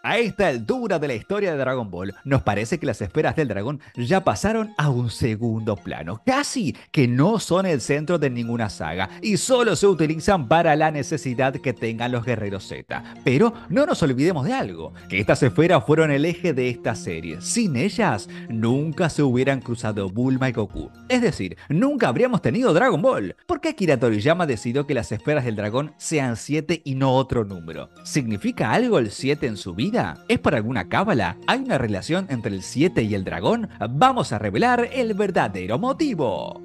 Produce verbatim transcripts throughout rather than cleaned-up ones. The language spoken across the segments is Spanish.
A esta altura de la historia de Dragon Ball, nos parece que las esferas del dragón ya pasaron a un segundo plano, casi que no son el centro de ninguna saga y solo se utilizan para la necesidad que tengan los guerreros Z. Pero no nos olvidemos de algo, que estas esferas fueron el eje de esta serie. Sin ellas, nunca se hubieran cruzado Bulma y Goku. Es decir, nunca habríamos tenido Dragon Ball. ¿Por qué Akira Toriyama decidió que las esferas del dragón sean siete y no otro número? ¿Significa algo el siete en su vida? ¿Es por alguna cábala? ¿Hay una relación entre el siete y el dragón? Vamos a revelar el verdadero motivo.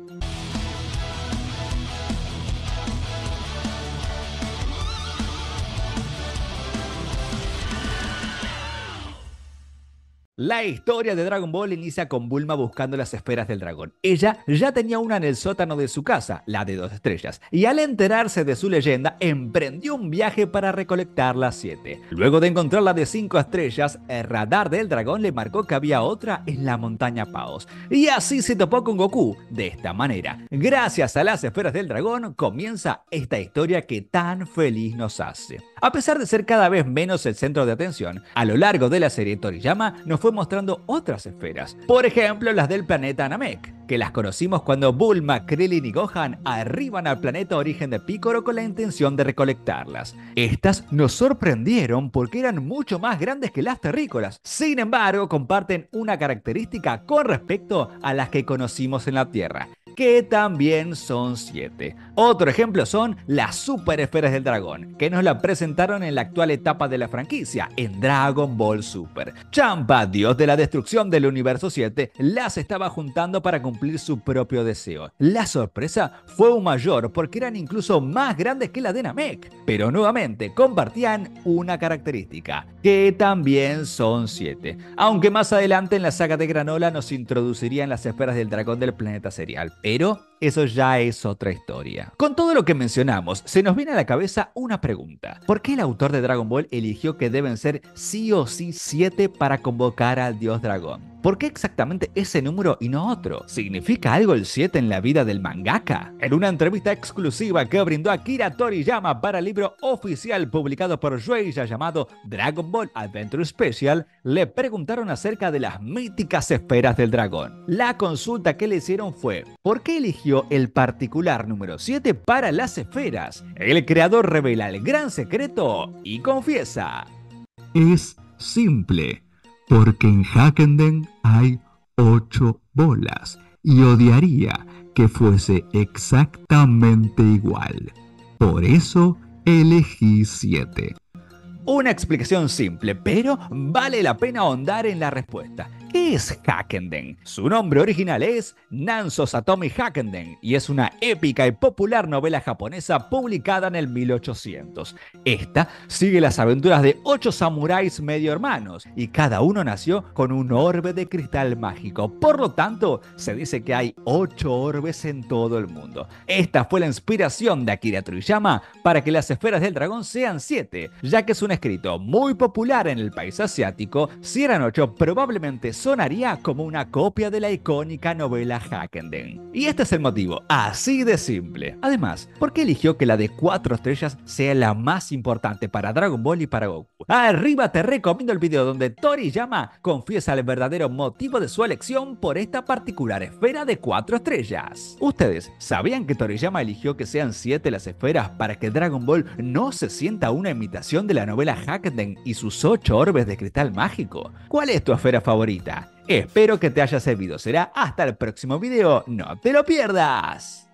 La historia de Dragon Ball inicia con Bulma buscando las esferas del dragón. Ella ya tenía una en el sótano de su casa, la de dos estrellas, y al enterarse de su leyenda, emprendió un viaje para recolectar las siete. Luego de encontrar la de cinco estrellas, el radar del dragón le marcó que había otra en la montaña Paos. Y así se topó con Goku. De esta manera, gracias a las esferas del dragón, comienza esta historia que tan feliz nos hace. A pesar de ser cada vez menos el centro de atención, a lo largo de la serie Toriyama nos fue mostrando otras esferas. Por ejemplo, las del planeta Namek, que las conocimos cuando Bulma, Krillin y Gohan arriban al planeta origen de Piccolo con la intención de recolectarlas. Estas nos sorprendieron porque eran mucho más grandes que las terrícolas. Sin embargo, comparten una característica con respecto a las que conocimos en la Tierra, que también son siete. Otro ejemplo son las super esferas del dragón, que nos la presentaron en la actual etapa de la franquicia, en Dragon Ball Super. Champa, dios de la destrucción del universo siete, las estaba juntando para cumplir su propio deseo. La sorpresa fue aún mayor porque eran incluso más grandes que la de Namek, pero nuevamente compartían una característica, que también son siete. Aunque más adelante en la saga de Granola nos introducirían las esferas del dragón del planeta Cereal. Pero eso ya es otra historia. Con todo lo que mencionamos, se nos viene a la cabeza una pregunta. ¿Por qué el autor de Dragon Ball eligió que deben ser sí o sí siete para convocar al dios dragón? ¿Por qué exactamente ese número y no otro? ¿Significa algo el siete en la vida del mangaka? En una entrevista exclusiva que brindó Akira Toriyama para el libro oficial publicado por Shueisha llamado Dragon Ball Adventure Special, le preguntaron acerca de las míticas esferas del dragón. La consulta que le hicieron fue: ¿por qué eligió el particular número siete para las esferas? El creador revela el gran secreto y confiesa: es simple, porque en Hackenden hay ocho bolas y odiaría que fuese exactamente igual. Por eso elegí siete. Una explicación simple, pero vale la pena ahondar en la respuesta. ¿Qué es Hackenden? Su nombre original es Nanzo Satomi Hackenden y es una épica y popular novela japonesa publicada en el mil ochocientos. Esta sigue las aventuras de ocho samuráis medio hermanos y cada uno nació con un orbe de cristal mágico. Por lo tanto, se dice que hay ocho orbes en todo el mundo. Esta fue la inspiración de Akira Toriyama para que las esferas del dragón sean siete, ya que es un escrito muy popular en el país asiático. Si eran ocho, probablemente sonaría como una copia de la icónica novela Hackenden. Y este es el motivo, así de simple. Además, ¿por qué eligió que la de cuatro estrellas sea la más importante para Dragon Ball y para Goku? Arriba te recomiendo el video donde Toriyama confiesa el verdadero motivo de su elección por esta particular esfera de cuatro estrellas. ¿Ustedes sabían que Toriyama eligió que sean siete las esferas para que Dragon Ball no se sienta una imitación de la novela Hackenden y sus ocho orbes de cristal mágico? ¿Cuál es tu esfera favorita? Espero que te haya servido. Será hasta el próximo video. ¡No te lo pierdas!